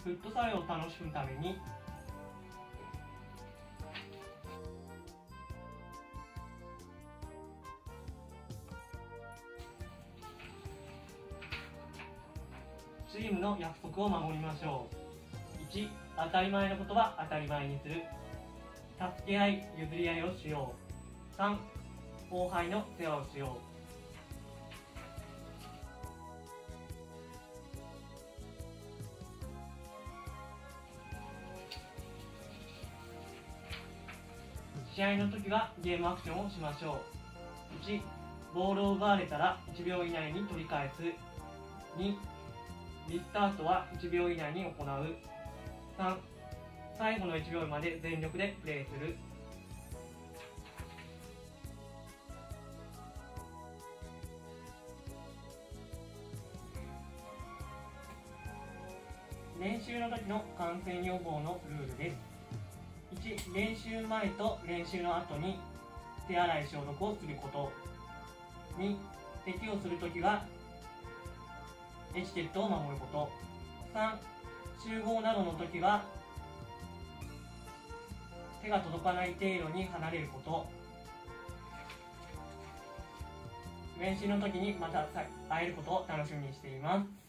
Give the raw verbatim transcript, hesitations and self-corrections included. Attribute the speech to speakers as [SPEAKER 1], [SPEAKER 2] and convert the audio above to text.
[SPEAKER 1] フットサルを楽しむためにチームの約束を守りましょう。いち、当たり前のことは当たり前にする。助け合い、譲り合いをしよう。さん、後輩の世話をしよう。試合の時はゲームアクションをしましょう。いち、ボールを奪われたらいちびょう以内に取り返す。に、リスタートはいちびょう以内に行う。さん、最後のいちびょうまで全力でプレーする。練習の時の感染予防のルールです。いち、練習前と練習の後に手洗い消毒をすること。に、咳をするときはエチケットを守ること。さん、集合などのときは手が届かない程度に離れること。練習の時にまた会えることを楽しみにしています。